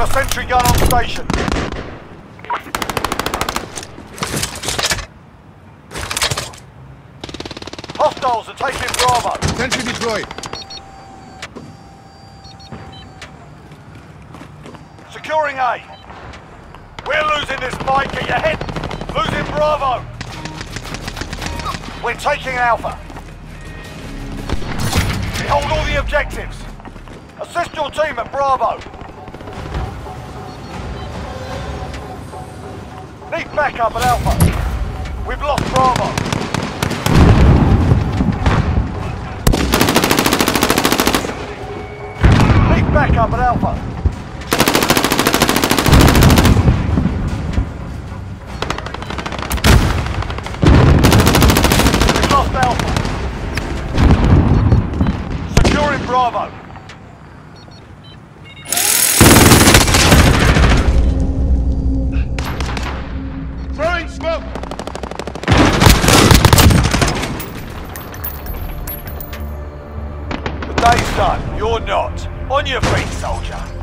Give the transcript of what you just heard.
sentry gun on station. Hostiles are taking Bravo. Sentry deployed. Securing A. We're losing this fight. Get your head. Losing Bravo. We're taking Alpha. We hold all the objectives. Assist your team at Bravo. Need backup at Alpha. We've lost Bravo. Need backup at Alpha. We've lost Alpha. Securing Bravo. Throwing smoke! The day's done. You're not. On your feet, soldier.